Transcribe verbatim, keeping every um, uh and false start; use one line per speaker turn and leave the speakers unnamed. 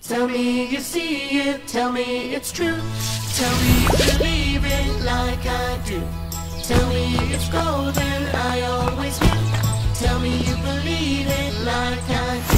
Tell me you see it, tell me it's true. Tell me you believe it like I do. Tell me it's golden, I always knew. Tell me you believe it like I do.